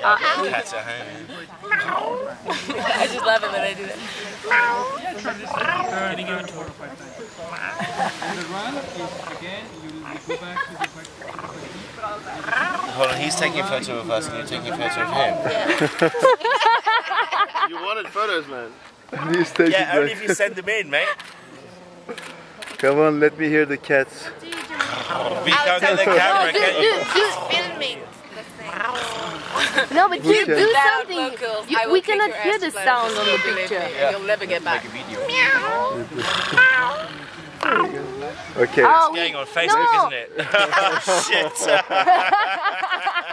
Cats at home. I just love it when I do that. Can you give it to her? Hold on, he's taking a photo of us and you're taking a photo of him. You wanted photos, man. Yeah, only if you send them in, mate. Come on, let me hear the cats. We can't get the camera, can you? He's filming the thing. No, but do something. Locals, We cannot hear the sound on the picture. Yeah. You'll never get back. Make a video. Okay. It's going on Facebook, isn't it? Oh, shit.